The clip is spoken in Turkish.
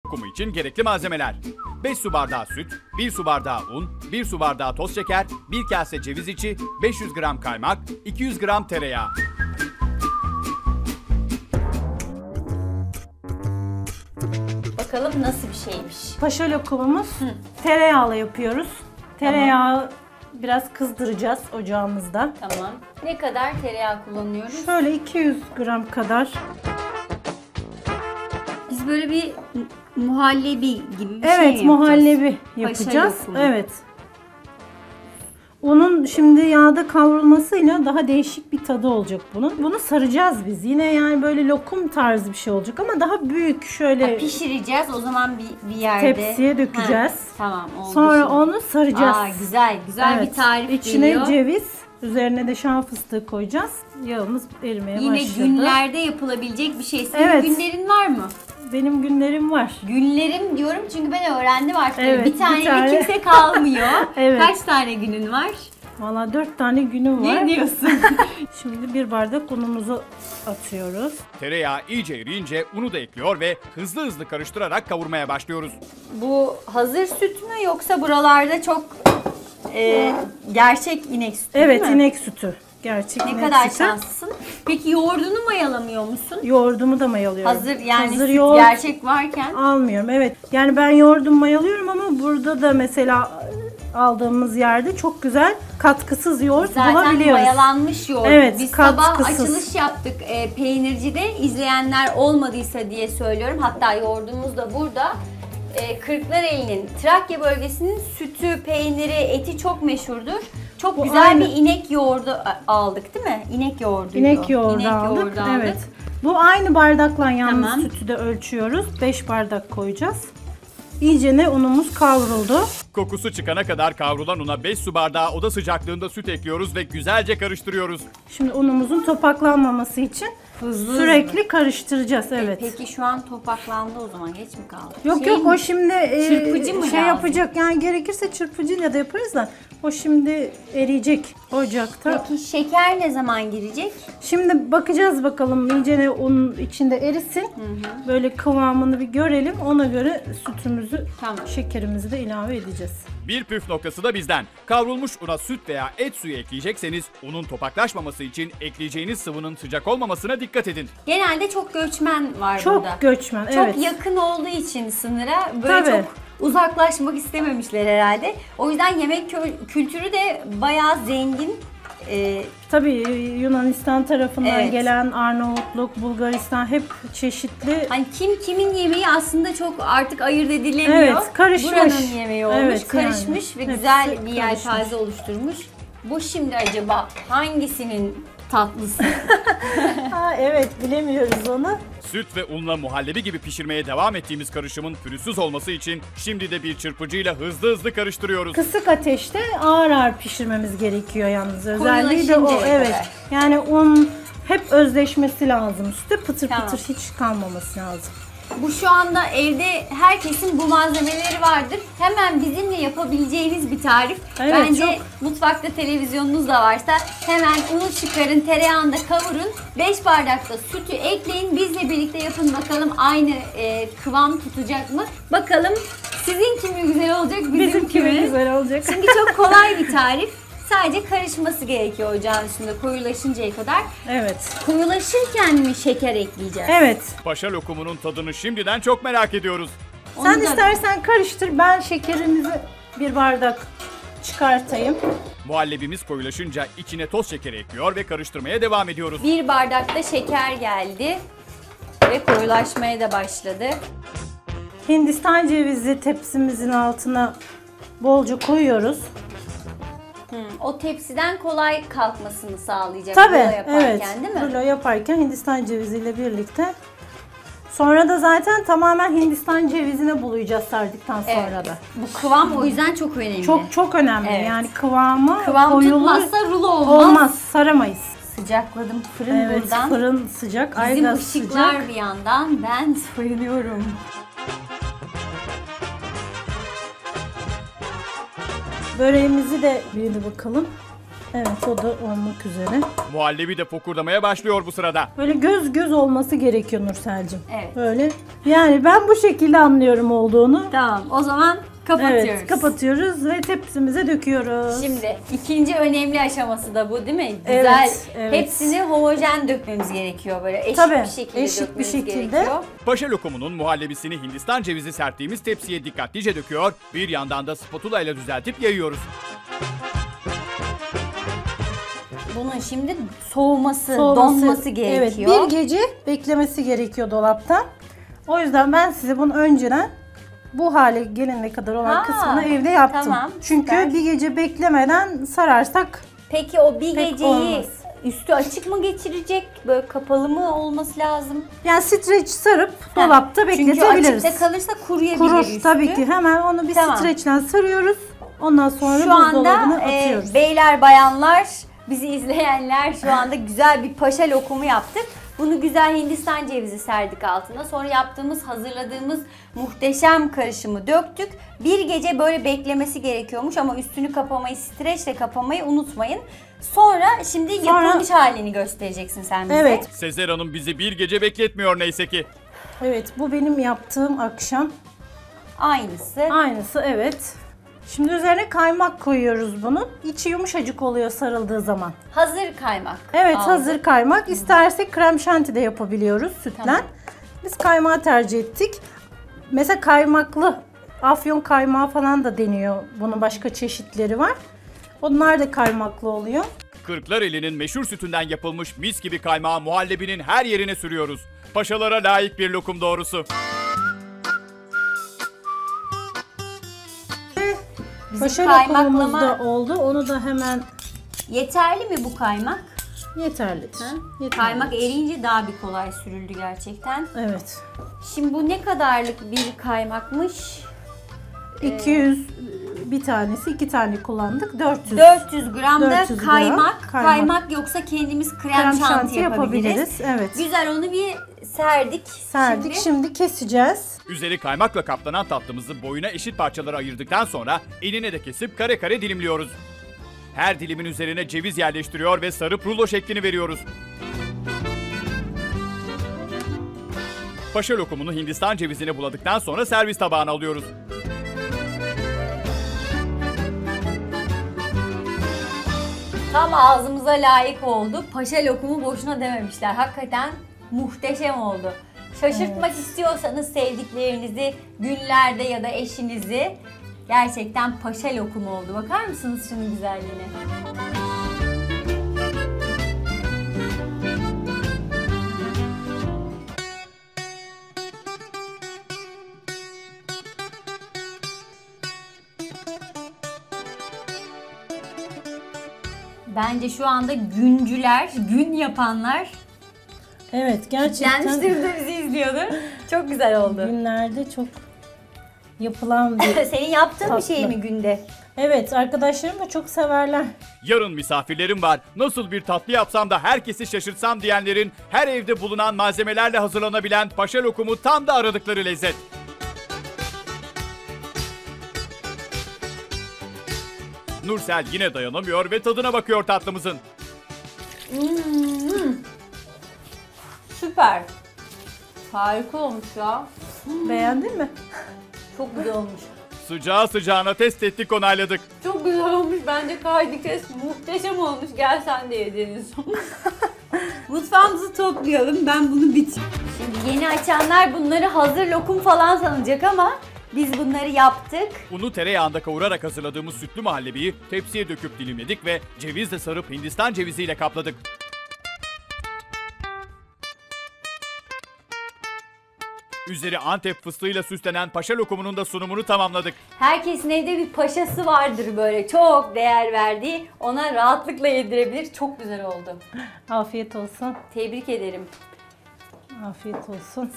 lokumu için gerekli malzemeler: 5 su bardağı süt, 1 su bardağı un, 1 su bardağı toz şeker, 1 kase ceviz içi, 500 gram kaymak, 200 gram tereyağı. Bakalım nasıl bir şeymiş. Paşa lokumumuz tereyağla yapıyoruz. Tereyağı biraz kızdıracağız ocağımızda. Tamam. Ne kadar tereyağı kullanıyoruz? Şöyle 200 gram kadar. Biz böyle bir muhallebi gibi bir şey mi Evet, yapacağız? muhallebi yapacağız. lokumu. Evet. Onun şimdi yağda kavrulmasıyla daha değişik bir tadı olacak bunun. Bunu saracağız biz. Yine yani böyle lokum tarzı bir şey olacak ama daha büyük şöyle Pişireceğiz o zaman bir yerde. tepsiye dökeceğiz. Tamam oldu. Sonra şimdi. onu saracağız. Güzel Evet. bir tarif İçine geliyor. ceviz, üzerine de şan fıstığı koyacağız. Yağımız erimeye Yine başladı. günlerde yapılabilecek bir şey. Senin Evet. günlerin var mı? Benim günlerim var. Günlerim diyorum çünkü ben öğrendim artık. Evet, bir tane bir tane. kimse kalmıyor. Evet. Kaç tane günün var? Valla 4 tane günüm var. Ne diyorsun? Şimdi bir bardak unumuzu atıyoruz. Tereyağı iyice eriyince unu da ekliyor ve hızlı hızlı karıştırarak kavurmaya başlıyoruz. Bu hazır süt mü yoksa buralarda çok gerçek inek sütü Evet, değil mi? inek sütü. Gerçek Ne inek kadar sütü. şanslısın. Peki yoğurdunu mayalamıyor musun? Yoğurdumu da mayalıyorum. Hazır yani Hazır süt yoğurt gerçek varken. almıyorum. Evet. Yani ben yoğurdumu mayalıyorum ama burada da mesela aldığımız yerde çok güzel katkısız yoğurt Zaten bulabiliyoruz. mayalanmış yoğurt. Evet, Biz sabah katkısız. açılış yaptık peynircide. İzleyenler olmadıysa diye söylüyorum. Hatta yoğurdumuz da burada. Kırklareli'nin, Trakya bölgesinin sütü, peyniri, eti çok meşhurdur. Çok Bu güzel aynı- bir inek yoğurdu aldık değil mi? İnek yoğurdu. İnek yoğurdu aldık. Evet. Bu aynı bardakla yalnız Tamam. sütü de ölçüyoruz. 5 bardak koyacağız. İyice ne unumuz kavruldu. Kokusu çıkana kadar kavrulan una 5 su bardağı oda sıcaklığında süt ekliyoruz ve güzelce karıştırıyoruz. Şimdi unumuzun topaklanmaması için Hızlı sürekli karıştıracağız. Evet. Peki şu an topaklandı o zaman geç mi kaldı? Yok Şey yok mi? o şimdi Çırpıcı mı şey lazım? yapacak yani gerekirse çırpıcıyla da yaparız da o şimdi eriyecek ocakta. Peki şeker ne zaman girecek? Şimdi bakacağız bakalım iyice ne un içinde erisin. Böyle kıvamını bir görelim. Ona göre sütümüzü, Tamam. şekerimizi de ilave edeceğiz. Bir püf noktası da bizden. Kavrulmuş una süt veya et suyu ekleyecekseniz unun topaklaşmaması için ekleyeceğiniz sıvının sıcak olmamasına dikkat edin. Genelde çok göçmen var Çok burada. göçmen, Çok evet. yakın olduğu için sınıra böyle Tabii. çok uzaklaşmak istememişler herhalde. O yüzden yemek kültürü de bayağı zengin. Tabii Yunanistan tarafından Evet. gelen Arnavutluk, Bulgaristan hep çeşitli. Hani kim kimin yemeği aslında çok artık ayırt edilemiyor. Evet, karışmış. Buranın yemeği olmuş, Evet, karışmış yani. ve Hepsi güzel bir karışmış. yelpaze oluşturmuş. Bu şimdi acaba hangisinin tatlısı? Ha, evet bilemiyoruz onu. Süt ve unla muhallebi gibi pişirmeye devam ettiğimiz karışımın pürüzsüz olması için şimdi de bir çırpıcıyla hızlı hızlı karıştırıyoruz. Kısık ateşte ağır ağır pişirmemiz gerekiyor yalnız. Özelliği de o. Koyulaşıncaya Evet. kadar. Yani un hep özleşmesi lazım. Sütte pıtır Tamam. pıtır hiç kalmaması lazım. Bu şu anda evde herkesin bu malzemeleri vardır. Hemen bizimle yapabileceğiniz bir tarif. Evet, Bence çok. mutfakta televizyonunuz da varsa hemen unu çıkarın, tereyağını da kavurun. 5 bardak da sütü ekleyin. Bizle birlikte yapın bakalım aynı kıvam tutacak mı? Bakalım sizin mi güzel olacak, Bizimki mi? güzel olacak. Çünkü çok kolay bir tarif. Sadece karışması gerekiyor ocağın üstünde koyulaşıncaya kadar. Evet. Koyulaşırken mi şeker ekleyeceğiz? Evet. Paşa lokumunun tadını şimdiden çok merak ediyoruz. Sen Onu da- istersen karıştır. Ben şekerimizi bir bardak çıkartayım. Muhallebimiz koyulaşınca içine toz şekeri ekliyor ve karıştırmaya devam ediyoruz. Bir bardakta şeker geldi ve koyulaşmaya da başladı. Hindistan cevizi tepsimizin altına bolca koyuyoruz. O tepsiden kolay kalkmasını sağlayacak Tabii, rulo yaparken evet. değil mi? Rulo yaparken Hindistan ceviziyle birlikte. Sonra da zaten tamamen Hindistan cevizine bulayacağız sardıktan sonra Evet. da. Bu kıvam o yüzden çok önemli. Çok önemli. Evet. Yani kıvamı Kıvam koyulur. tutmazsa rulo olmaz. Olmaz, saramayız. Sıcakladım fırın Evet, buradan. fırın sıcak, Bizim aygaz ışıklar sıcak. bir yandan. Ben soyunuyorum. Böreğimizi de bir de bakalım. Evet, o da olmak üzere. Muhallebi de fokurdamaya başlıyor bu sırada. Böyle göz göz olması gerekiyor Nursel'cim. Evet. Böyle. Yani ben bu şekilde anlıyorum olduğunu. Tamam, o zaman kapatıyoruz. Evet, kapatıyoruz ve tepsimize döküyoruz. Şimdi ikinci önemli aşaması da bu değil mi? Güzel. Evet, evet. Hepsini homojen dökmemiz gerekiyor böyle. Eşit Tabii, bir şekilde eşit bir dökmemiz şekilde. gerekiyor. Paşa lokumunun muhallebisini Hindistan cevizi serptiğimiz tepsiye dikkatlice döküyor. Bir yandan da spatula ile düzeltip yayıyoruz. Bunun şimdi soğuması, donması gerekiyor. Evet, bir gece beklemesi gerekiyor dolapta. O yüzden ben size bunu önceden bu hale gelene kadar olan Ha, kısmını evde yaptım. tamam, Çünkü süper. bir gece beklemeden sararsak Peki o bir Pek geceyi olmaz. üstü açık mı geçirecek? Böyle kapalı mı olması lazım? yani streç sarıp dolapta Çünkü bekletebiliriz. açıkta kalırsa kuruyabilir Kurur üstü. tabii ki. Hemen onu bir Tamam. streçle sarıyoruz. Ondan sonra Şu anda buzdolabına atıyoruz. beyler bayanlar, bizi izleyenler şu anda güzel bir paşa lokumu yaptık. Bunu güzel Hindistan cevizi serdik altına. Sonra yaptığımız, hazırladığımız muhteşem karışımı döktük. Bir gece böyle beklemesi gerekiyormuş ama üstünü kapamayı, streçle kapamayı unutmayın. Sonra şimdi yapılmış halini göstereceksin sen bize. Evet. Sezer Hanım bizi bir gece bekletmiyor neyse ki. Evet, bu benim yaptığım akşam. Aynısı. Aynısı, evet. Şimdi üzerine kaymak koyuyoruz bunun. İçi yumuşacık oluyor sarıldığı zaman. Hazır kaymak. Evet, aldık. hazır kaymak. İstersek krem şanti de yapabiliyoruz sütle. Tamam. Biz kaymağı tercih ettik. Mesela kaymaklı afyon kaymağı falan da deniyor. Bunun başka çeşitleri var. Onlar da kaymaklı oluyor. Kırklareli'nin meşhur sütünden yapılmış mis gibi kaymağı muhallebinin her yerine sürüyoruz. Paşalara layık bir lokum doğrusu. Bizim Paşa kaymaklama lokumumuz da oldu. Onu da hemen yeterli mi bu kaymak? yeterlidir. Ha? Yeterlidir. Kaymak eriyince daha bir kolay sürüldü gerçekten. Evet. Şimdi bu ne kadarlık bir kaymakmış? 200 bir tanesi, 2 tane kullandık. 400. 400 gram da 400 gram kaymak. kaymak. Kaymak yoksa kendimiz krem şanti yapabiliriz. Evet. Güzel, onu bir serdik. Serdik. Şimdi keseceğiz. Üzeri kaymakla kaplanan tatlımızı boyuna eşit parçalara ayırdıktan sonra eline de kesip kare kare dilimliyoruz. Her dilimin üzerine ceviz yerleştiriyor ve sarıp rulo şeklini veriyoruz. Paşa lokumunu Hindistan cevizine buladıktan sonra servis tabağına alıyoruz. Tam ağzımıza layık oldu. Paşa lokumu boşuna dememişler. Hakikaten muhteşem oldu. Şaşırtmak istiyorsanız sevdiklerinizi, günlerde ya da eşinizi, gerçekten paşa lokumu oldu. Bakar mısınız şunun güzelliğine? Bence şu anda güncüler, gün yapanlar Evet, gerçekten gelmiştir de bizi izliyordur. Çok güzel oldu. günlerde çok yapılan bir... Senin yaptığın bir Tatlı. şey mi günde? Evet, arkadaşlarım da çok severler. Yarın misafirlerim var. Nasıl bir tatlı yapsam da herkesi şaşırtsam diyenlerin her evde bulunan malzemelerle hazırlanabilen paşa lokumu tam da aradıkları lezzet. Nursel yine dayanamıyor ve tadına bakıyor tatlımızın. Süper. Harika olmuş ya. Beğendin mi? Çok güzel olmuş. Sıcağı sıcağına test ettik, onayladık. Çok güzel olmuş. Bence kaydı kes. Muhteşem olmuş. Gel sen de ye Deniz. Mutfağımızı toplayalım. Ben bunu bitireyim. Şimdi yeni açanlar bunları hazır lokum falan sanacak ama biz bunları yaptık. Unu tereyağında kavurarak hazırladığımız sütlü muhallebiyi tepsiye döküp dilimledik ve cevizle sarıp Hindistan ceviziyle kapladık. Üzeri Antep fıstığıyla süslenen paşa lokumunun da sunumunu tamamladık. Herkesin evde bir paşası vardır böyle çok değer verdiği. Ona rahatlıkla yedirebilir. Çok güzel oldu. Afiyet olsun. Tebrik ederim. Afiyet olsun.